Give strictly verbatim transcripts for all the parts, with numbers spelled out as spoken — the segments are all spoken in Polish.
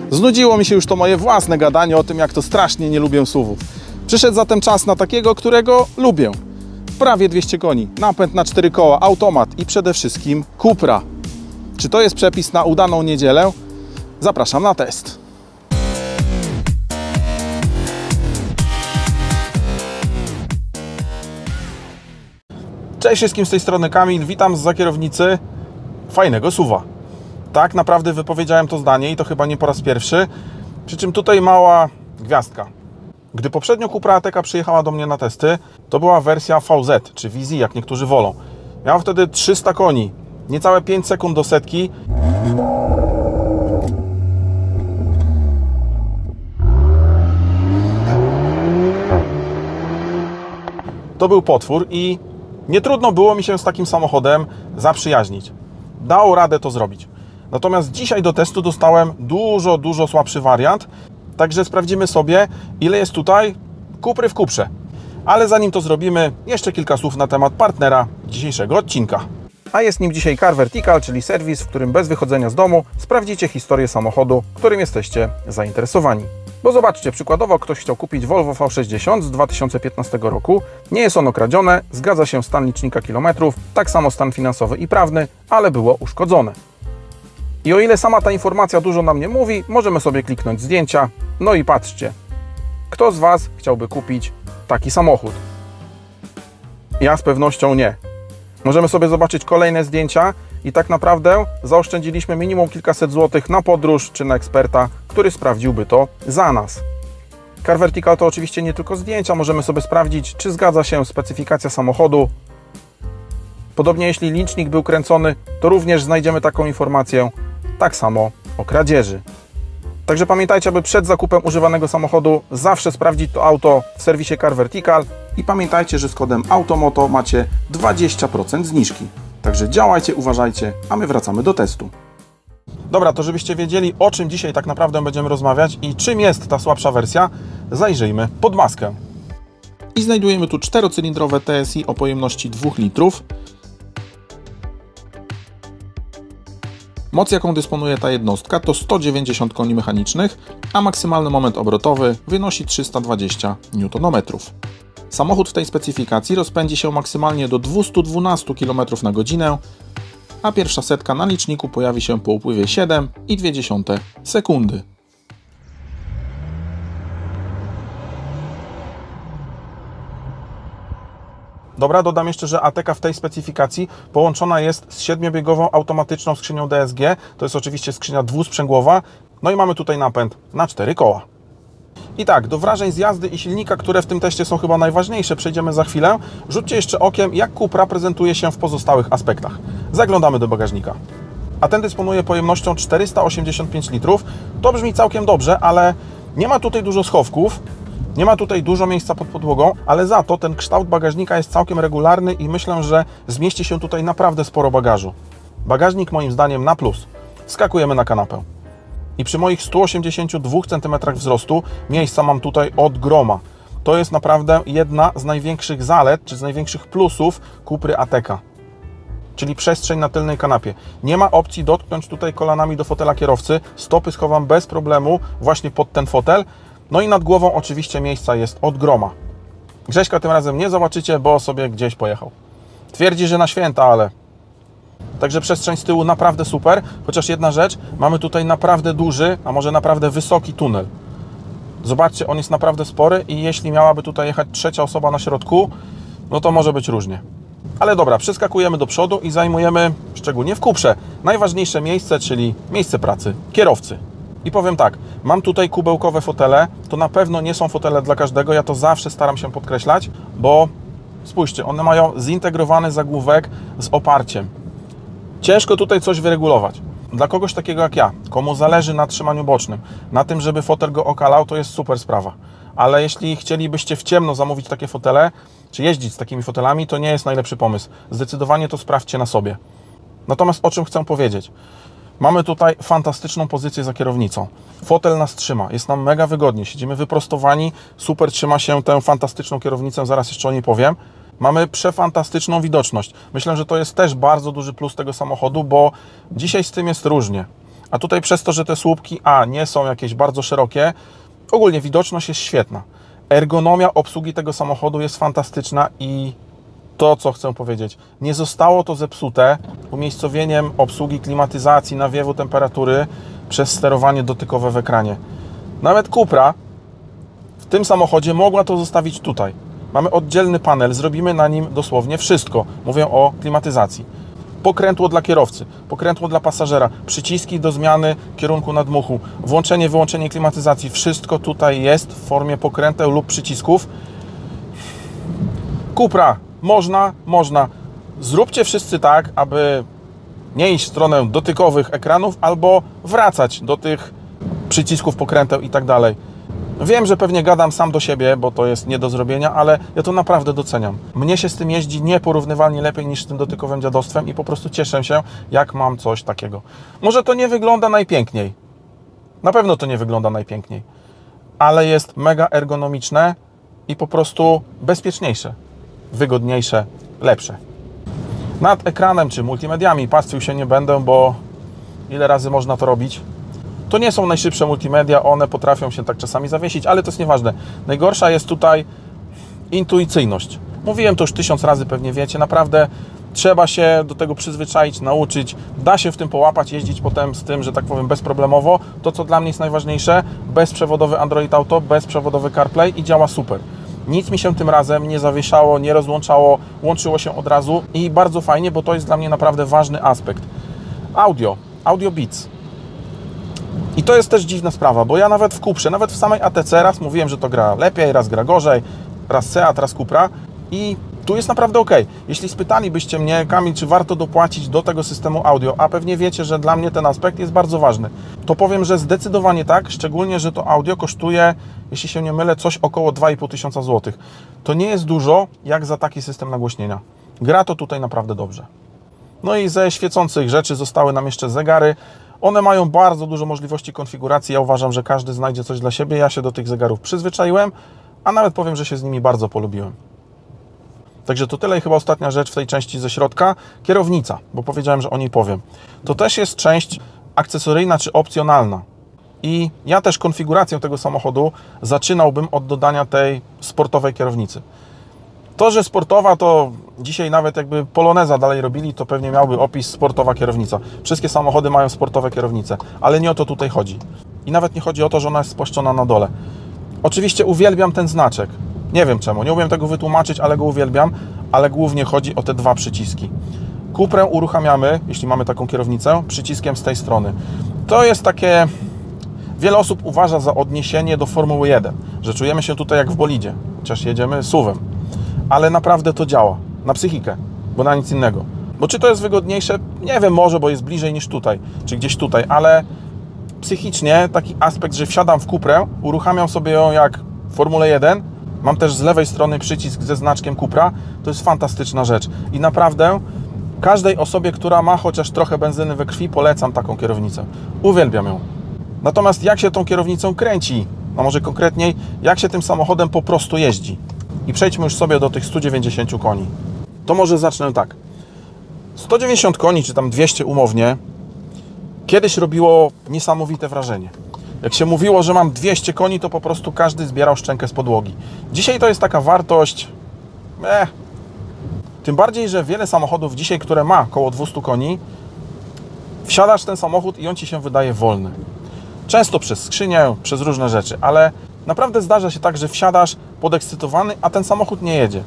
Znudziło mi się już to moje własne gadanie o tym, jak to strasznie nie lubię suwów. Przyszedł zatem czas na takiego, którego lubię. Prawie dwieście koni, napęd na cztery koła, automat i przede wszystkim Cupra. Czy to jest przepis na udaną niedzielę? Zapraszam na test. Cześć wszystkim, z tej strony Kamil, witam zza kierownicy fajnego suwa. Tak naprawdę wypowiedziałem to zdanie i to chyba nie po raz pierwszy, przy czym tutaj mała gwiazdka. Gdy poprzednio Cupra Ateca przyjechała do mnie na testy, to była wersja V Z, czy V Z, jak niektórzy wolą. Miała wtedy trzysta koni, niecałe pięć sekund do setki. To był potwór i nie trudno było mi się z takim samochodem zaprzyjaźnić. Dało radę to zrobić. Natomiast dzisiaj do testu dostałem dużo, dużo słabszy wariant, także sprawdzimy sobie, ile jest tutaj Cupry w Cuprze. Ale zanim to zrobimy, jeszcze kilka słów na temat partnera dzisiejszego odcinka. A jest nim dzisiaj Car Vertical, czyli serwis, w którym bez wychodzenia z domu sprawdzicie historię samochodu, którym jesteście zainteresowani. Bo zobaczcie, przykładowo ktoś chciał kupić Volvo V sześćdziesiąt z dwa tysiące piętnastego roku. Nie jest ono kradzione, zgadza się stan licznika kilometrów, tak samo stan finansowy i prawny, ale było uszkodzone. I o ile sama ta informacja dużo nam nie mówi, możemy sobie kliknąć zdjęcia. No i patrzcie, kto z Was chciałby kupić taki samochód? Ja z pewnością nie. Możemy sobie zobaczyć kolejne zdjęcia i tak naprawdę zaoszczędziliśmy minimum kilkaset złotych na podróż czy na eksperta, który sprawdziłby to za nas. Car Vertical to oczywiście nie tylko zdjęcia, możemy sobie sprawdzić, czy zgadza się specyfikacja samochodu. Podobnie jeśli licznik był kręcony, to również znajdziemy taką informację, tak samo o kradzieży. Także pamiętajcie, aby przed zakupem używanego samochodu zawsze sprawdzić to auto w serwisie Car Vertical i pamiętajcie, że z kodem AUTOMOTO macie dwadzieścia procent zniżki. Także działajcie, uważajcie, a my wracamy do testu. Dobra, to żebyście wiedzieli, o czym dzisiaj tak naprawdę będziemy rozmawiać i czym jest ta słabsza wersja, zajrzyjmy pod maskę. I znajdujemy tu czterocylindrowe T S I o pojemności dwóch litrów. Moc, jaką dysponuje ta jednostka, to sto dziewięćdziesiąt koni mechanicznych, a maksymalny moment obrotowy wynosi trzysta dwadzieścia niutonometrów. Samochód w tej specyfikacji rozpędzi się maksymalnie do dwustu dwunastu kilometrów na godzinę, a pierwsza setka na liczniku pojawi się po upływie siedem i dwie dziesiąte sekundy. Dobra, dodam jeszcze, że Ateca w tej specyfikacji połączona jest z siedmiobiegową automatyczną skrzynią D S G. To jest oczywiście skrzynia dwusprzęgłowa. No i mamy tutaj napęd na cztery koła. I tak, do wrażeń z jazdy i silnika, które w tym teście są chyba najważniejsze, przejdziemy za chwilę. Rzućcie jeszcze okiem, jak Cupra prezentuje się w pozostałych aspektach. Zaglądamy do bagażnika. A ten dysponuje pojemnością czterysta osiemdziesiąt pięć litrów. To brzmi całkiem dobrze, ale nie ma tutaj dużo schowków. Nie ma tutaj dużo miejsca pod podłogą, ale za to ten kształt bagażnika jest całkiem regularny i myślę, że zmieści się tutaj naprawdę sporo bagażu. Bagażnik moim zdaniem na plus. Wskakujemy na kanapę. I przy moich stu osiemdziesięciu dwóch centymetrach wzrostu miejsca mam tutaj od groma. To jest naprawdę jedna z największych zalet, czy z największych plusów Cupry Ateca. Czyli przestrzeń na tylnej kanapie. Nie ma opcji dotknąć tutaj kolanami do fotela kierowcy. Stopy schowam bez problemu właśnie pod ten fotel. No i nad głową oczywiście miejsca jest od groma. Grześka tym razem nie zobaczycie, bo sobie gdzieś pojechał. Twierdzi, że na święta, ale... Także przestrzeń z tyłu naprawdę super, chociaż jedna rzecz, mamy tutaj naprawdę duży, a może naprawdę wysoki tunel. Zobaczcie, on jest naprawdę spory i jeśli miałaby tutaj jechać trzecia osoba na środku, no to może być różnie. Ale dobra, przeskakujemy do przodu i zajmujemy, szczególnie w Cuprze, najważniejsze miejsce, czyli miejsce pracy kierowcy. I powiem tak, mam tutaj kubełkowe fotele, to na pewno nie są fotele dla każdego, ja to zawsze staram się podkreślać, bo spójrzcie, one mają zintegrowany zagłówek z oparciem. Ciężko tutaj coś wyregulować. Dla kogoś takiego jak ja, komu zależy na trzymaniu bocznym, na tym, żeby fotel go okalał, to jest super sprawa. Ale jeśli chcielibyście w ciemno zamówić takie fotele, czy jeździć z takimi fotelami, to nie jest najlepszy pomysł. Zdecydowanie to sprawdźcie na sobie. Natomiast o czym chcę powiedzieć? Mamy tutaj fantastyczną pozycję za kierownicą. Fotel nas trzyma, jest nam mega wygodnie, siedzimy wyprostowani, super trzyma się tę fantastyczną kierownicę, zaraz jeszcze o niej powiem. Mamy przefantastyczną widoczność. Myślę, że to jest też bardzo duży plus tego samochodu, bo dzisiaj z tym jest różnie. A tutaj przez to, że te słupki A nie są jakieś bardzo szerokie, ogólnie widoczność jest świetna. Ergonomia obsługi tego samochodu jest fantastyczna i to, co chcę powiedzieć, nie zostało to zepsute umiejscowieniem obsługi klimatyzacji, nawiewu, temperatury przez sterowanie dotykowe w ekranie. Nawet Cupra w tym samochodzie mogła to zostawić tutaj. Mamy oddzielny panel, zrobimy na nim dosłownie wszystko. Mówię o klimatyzacji. Pokrętło dla kierowcy, pokrętło dla pasażera, przyciski do zmiany kierunku nadmuchu, włączenie, wyłączenie klimatyzacji. Wszystko tutaj jest w formie pokręteł lub przycisków. Cupra, można, można. Zróbcie wszyscy tak, aby nie iść w stronę dotykowych ekranów, albo wracać do tych przycisków, pokręteł i tak dalej. Wiem, że pewnie gadam sam do siebie, bo to jest nie do zrobienia, ale ja to naprawdę doceniam. Mnie się z tym jeździ nieporównywalnie lepiej niż z tym dotykowym dziadostwem i po prostu cieszę się, jak mam coś takiego. Może to nie wygląda najpiękniej. Na pewno to nie wygląda najpiękniej. Ale jest mega ergonomiczne i po prostu bezpieczniejsze, wygodniejsze, lepsze. Nad ekranem czy multimediami pastwił się nie będę, bo ile razy można to robić. To nie są najszybsze multimedia, one potrafią się tak czasami zawiesić, ale to jest nieważne. Najgorsza jest tutaj intuicyjność. Mówiłem to już tysiąc razy, pewnie wiecie, naprawdę trzeba się do tego przyzwyczaić, nauczyć. Da się w tym połapać, jeździć potem z tym, że tak powiem, bezproblemowo. To, co dla mnie jest najważniejsze, bezprzewodowy Android Auto, bezprzewodowy CarPlay i działa super. Nic mi się tym razem nie zawieszało, nie rozłączało, łączyło się od razu i bardzo fajnie, bo to jest dla mnie naprawdę ważny aspekt. Audio, Audio Beats. I to jest też dziwna sprawa, bo ja nawet w Cuprze, nawet w samej A T C raz mówiłem, że to gra lepiej, raz gra gorzej, raz Seat, raz Cupra i tu jest naprawdę ok. Jeśli spytalibyście mnie, Kamil, czy warto dopłacić do tego systemu audio, a pewnie wiecie, że dla mnie ten aspekt jest bardzo ważny, to powiem, że zdecydowanie tak, szczególnie, że to audio kosztuje, jeśli się nie mylę, coś około dwa i pół tysiąca złotych. To nie jest dużo, jak za taki system nagłośnienia. Gra to tutaj naprawdę dobrze. No i ze świecących rzeczy zostały nam jeszcze zegary. One mają bardzo dużo możliwości konfiguracji. Ja uważam, że każdy znajdzie coś dla siebie. Ja się do tych zegarów przyzwyczaiłem, a nawet powiem, że się z nimi bardzo polubiłem. Także to tyle i chyba ostatnia rzecz w tej części ze środka. Kierownica, bo powiedziałem, że o niej powiem. To też jest część akcesoryjna czy opcjonalna. I ja też konfigurację tego samochodu zaczynałbym od dodania tej sportowej kierownicy. To, że sportowa, to dzisiaj nawet jakby Poloneza dalej robili, to pewnie miałby opis sportowa kierownica. Wszystkie samochody mają sportowe kierownice, ale nie o to tutaj chodzi. I nawet nie chodzi o to, że ona jest spłaszczona na dole. Oczywiście uwielbiam ten znaczek. Nie wiem czemu, nie umiem tego wytłumaczyć, ale go uwielbiam, ale głównie chodzi o te dwa przyciski. Cuprę uruchamiamy, jeśli mamy taką kierownicę, przyciskiem z tej strony. To jest takie... Wiele osób uważa za odniesienie do Formuły jeden, że czujemy się tutaj jak w bolidzie, chociaż jedziemy suwem. Ale naprawdę to działa, na psychikę, bo na nic innego. Bo czy to jest wygodniejsze? Nie wiem, może, bo jest bliżej niż tutaj, czy gdzieś tutaj, ale psychicznie taki aspekt, że wsiadam w Cuprę, uruchamiam sobie ją jak w Formule jeden, mam też z lewej strony przycisk ze znaczkiem Cupra, to jest fantastyczna rzecz. I naprawdę każdej osobie, która ma chociaż trochę benzyny we krwi, polecam taką kierownicę. Uwielbiam ją. Natomiast jak się tą kierownicą kręci, a może konkretniej, jak się tym samochodem po prostu jeździ? I przejdźmy już sobie do tych stu dziewięćdziesięciu koni. To może zacznę tak. sto dziewięćdziesiąt koni, czy tam dwieście umownie, kiedyś robiło niesamowite wrażenie. Jak się mówiło, że mam dwieście koni, to po prostu każdy zbierał szczękę z podłogi. Dzisiaj to jest taka wartość... Eh. Tym bardziej, że wiele samochodów dzisiaj, które ma około dwieście koni, wsiadasz w ten samochód i on Ci się wydaje wolny. Często przez skrzynię, przez różne rzeczy, ale naprawdę zdarza się tak, że wsiadasz podekscytowany, a ten samochód nie jedzie.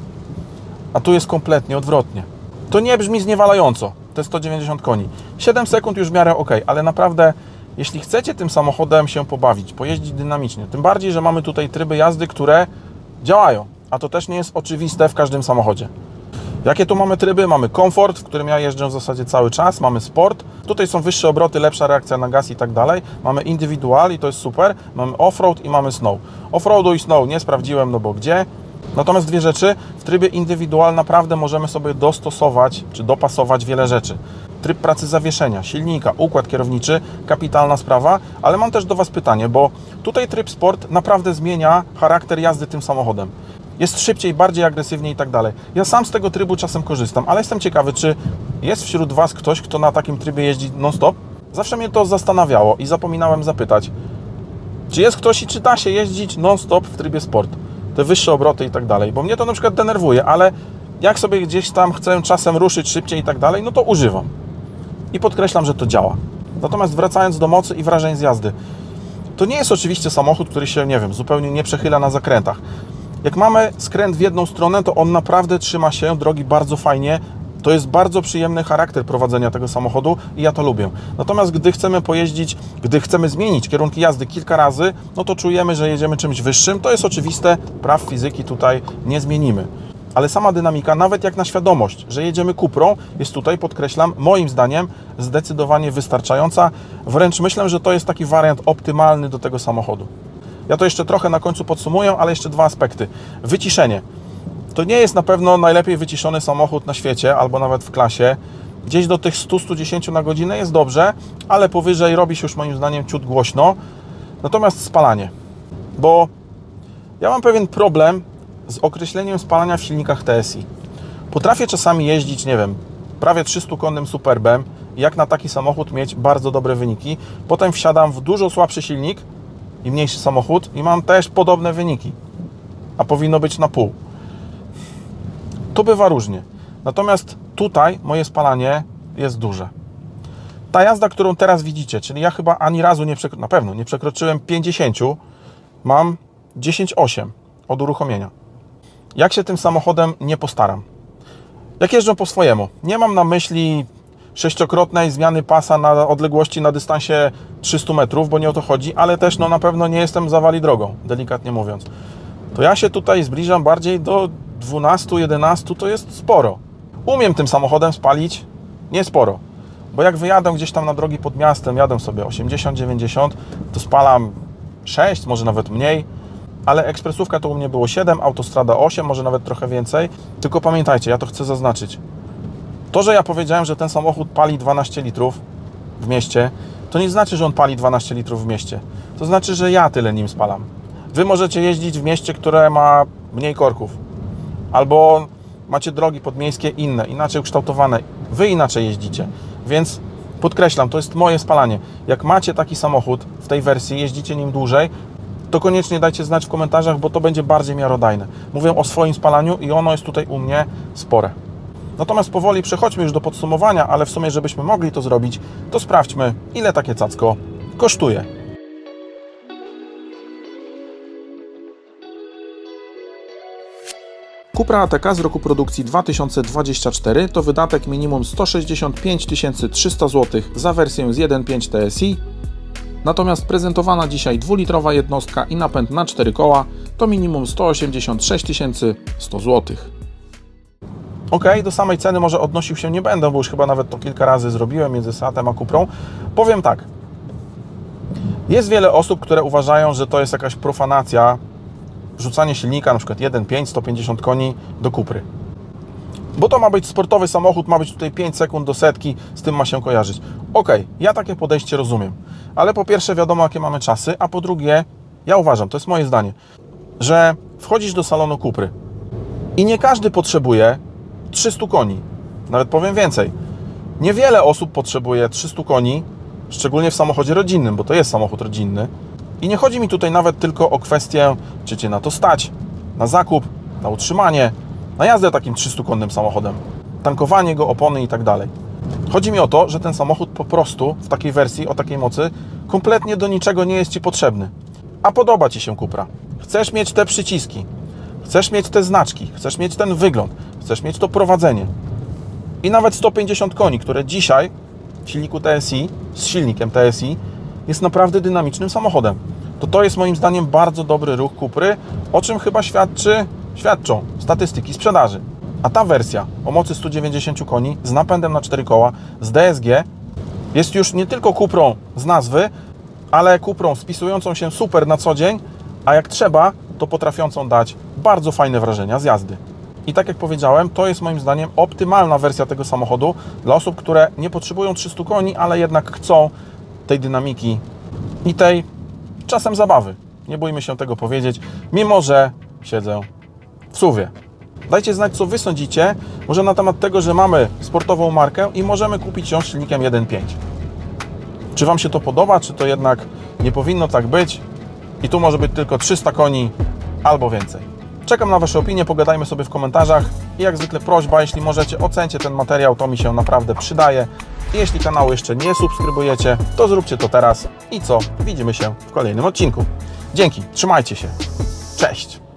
A tu jest kompletnie odwrotnie. To nie brzmi zniewalająco, te sto dziewięćdziesiąt koni. siedem sekund już w miarę ok, ale naprawdę, jeśli chcecie tym samochodem się pobawić, pojeździć dynamicznie, tym bardziej, że mamy tutaj tryby jazdy, które działają, a to też nie jest oczywiste w każdym samochodzie. Jakie tu mamy tryby? Mamy komfort, w którym ja jeżdżę w zasadzie cały czas, mamy sport, tutaj są wyższe obroty, lepsza reakcja na gaz i tak dalej, mamy indywidual i to jest super, mamy offroad i mamy snow. Offroadu i snow nie sprawdziłem, no bo gdzie? Natomiast dwie rzeczy, w trybie indywidual naprawdę możemy sobie dostosować, czy dopasować wiele rzeczy. Tryb pracy zawieszenia, silnika, układ kierowniczy, kapitalna sprawa, ale mam też do Was pytanie, bo tutaj tryb sport naprawdę zmienia charakter jazdy tym samochodem. Jest szybciej, bardziej agresywnie i tak dalej. Ja sam z tego trybu czasem korzystam, ale jestem ciekawy, czy jest wśród Was ktoś, kto na takim trybie jeździ non-stop? Zawsze mnie to zastanawiało i zapominałem zapytać, czy jest ktoś i czy da się jeździć non-stop w trybie sport, te wyższe obroty i tak dalej, bo mnie to na przykład denerwuje, ale jak sobie gdzieś tam chcę czasem ruszyć szybciej i tak dalej, no to używam. I podkreślam, że to działa. Natomiast wracając do mocy i wrażeń z jazdy, to nie jest oczywiście samochód, który się, nie wiem, zupełnie nie przechyla na zakrętach. Jak mamy skręt w jedną stronę, to on naprawdę trzyma się drogi bardzo fajnie. To jest bardzo przyjemny charakter prowadzenia tego samochodu i ja to lubię. Natomiast gdy chcemy pojeździć, gdy chcemy zmienić kierunki jazdy kilka razy, no to czujemy, że jedziemy czymś wyższym. To jest oczywiste, praw fizyki tutaj nie zmienimy. Ale sama dynamika, nawet jak na świadomość, że jedziemy Cuprą, jest tutaj, podkreślam, moim zdaniem zdecydowanie wystarczająca. Wręcz myślę, że to jest taki wariant optymalny do tego samochodu. Ja to jeszcze trochę na końcu podsumuję, ale jeszcze dwa aspekty. Wyciszenie. To nie jest na pewno najlepiej wyciszony samochód na świecie, albo nawet w klasie. Gdzieś do tych stu do stu dziesięciu na godzinę jest dobrze, ale powyżej robi się już moim zdaniem ciut głośno. Natomiast spalanie. Bo ja mam pewien problem z określeniem spalania w silnikach T S I. Potrafię czasami jeździć, nie wiem, prawie trzystukonnym Superbem i jak na taki samochód mieć bardzo dobre wyniki. Potem wsiadam w dużo słabszy silnik i mniejszy samochód i mam też podobne wyniki. A powinno być na pół. To bywa różnie. Natomiast tutaj moje spalanie jest duże. Ta jazda, którą teraz widzicie, czyli ja chyba ani razu nie przekroczyłem, na pewno nie przekroczyłem pięćdziesięciu, mam dziesięć osiem od uruchomienia. Jak się tym samochodem nie postaram? Jak jeżdżę po swojemu? Nie mam na myśli sześciokrotnej zmiany pasa na odległości na dystansie trzystu metrów, bo nie o to chodzi, ale też no, na pewno nie jestem zawali drogą, delikatnie mówiąc. To ja się tutaj zbliżam bardziej do dwunastu, jedenastu, to jest sporo. Umiem tym samochodem spalić nie sporo, bo jak wyjadę gdzieś tam na drogi pod miastem, jadę sobie osiemdziesiąt dziewięćdziesiąt, to spalam sześć, może nawet mniej, ale ekspresówka to u mnie było siedem, autostrada osiem, może nawet trochę więcej. Tylko pamiętajcie, ja to chcę zaznaczyć. To, że ja powiedziałem, że ten samochód pali dwanaście litrów w mieście, to nie znaczy, że on pali dwanaście litrów w mieście. To znaczy, że ja tyle nim spalam. Wy możecie jeździć w mieście, które ma mniej korków. Albo macie drogi podmiejskie inne, inaczej ukształtowane. Wy inaczej jeździcie. Więc podkreślam, to jest moje spalanie. Jak macie taki samochód w tej wersji, jeździcie nim dłużej, to koniecznie dajcie znać w komentarzach, bo to będzie bardziej miarodajne. Mówię o swoim spalaniu i ono jest tutaj u mnie spore. Natomiast powoli przechodźmy już do podsumowania, ale w sumie, żebyśmy mogli to zrobić, to sprawdźmy, ile takie cacko kosztuje. Cupra A T K z roku produkcji dwa tysiące dwudziestego czwartego to wydatek minimum sto sześćdziesiąt pięć tysięcy trzysta złotych za wersję z jeden przecinek pięć T S I, natomiast prezentowana dzisiaj dwulitrowa jednostka i napęd na cztery koła to minimum sto osiemdziesiąt sześć tysięcy sto złotych. Ok, do samej ceny może odnosił się nie będę, bo już chyba nawet to kilka razy zrobiłem między Seatem a Cuprą. Powiem tak, jest wiele osób, które uważają, że to jest jakaś profanacja, wrzucanie silnika, na przykład jeden przecinek pięć, sto pięćdziesiąt koni do Cupry. Bo to ma być sportowy samochód, ma być tutaj pięć sekund do setki, z tym ma się kojarzyć. Ok, ja takie podejście rozumiem, ale po pierwsze wiadomo, jakie mamy czasy, a po drugie, ja uważam, to jest moje zdanie, że wchodzisz do salonu Cupry i nie każdy potrzebuje trzystu koni, nawet powiem więcej. Niewiele osób potrzebuje trzystu koni, szczególnie w samochodzie rodzinnym, bo to jest samochód rodzinny. I nie chodzi mi tutaj nawet tylko o kwestię, czy Cię na to stać, na zakup, na utrzymanie, na jazdę takim trzystukonnym samochodem, tankowanie go, opony i tak dalej. Chodzi mi o to, że ten samochód po prostu w takiej wersji, o takiej mocy, kompletnie do niczego nie jest Ci potrzebny. A podoba Ci się Cupra. Chcesz mieć te przyciski, chcesz mieć te znaczki, chcesz mieć ten wygląd, chcesz mieć to prowadzenie. I nawet sto pięćdziesiąt koni, które dzisiaj w silniku T S I, z silnikiem T S I, jest naprawdę dynamicznym samochodem. To to jest moim zdaniem bardzo dobry ruch Cupry, o czym chyba świadczy, świadczą statystyki sprzedaży. A ta wersja o mocy stu dziewięćdziesięciu koni z napędem na cztery koła, z D S G, jest już nie tylko Cuprą z nazwy, ale Cuprą spisującą się super na co dzień, a jak trzeba, to potrafiącą dać bardzo fajne wrażenia z jazdy. I tak jak powiedziałem, to jest moim zdaniem optymalna wersja tego samochodu dla osób, które nie potrzebują trzystu koni, ale jednak chcą tej dynamiki i tej czasem zabawy. Nie bójmy się tego powiedzieć, mimo że siedzę w suwie. Dajcie znać, co Wy sądzicie, może na temat tego, że mamy sportową markę i możemy kupić ją z silnikiem jeden przecinek pięć. Czy Wam się to podoba, czy to jednak nie powinno tak być i tu może być tylko trzysta koni albo więcej? Czekam na Wasze opinie, pogadajmy sobie w komentarzach i jak zwykle prośba, jeśli możecie, ocencie ten materiał, to mi się naprawdę przydaje. I jeśli kanału jeszcze nie subskrybujecie, to zróbcie to teraz i co? Widzimy się w kolejnym odcinku. Dzięki, trzymajcie się, cześć!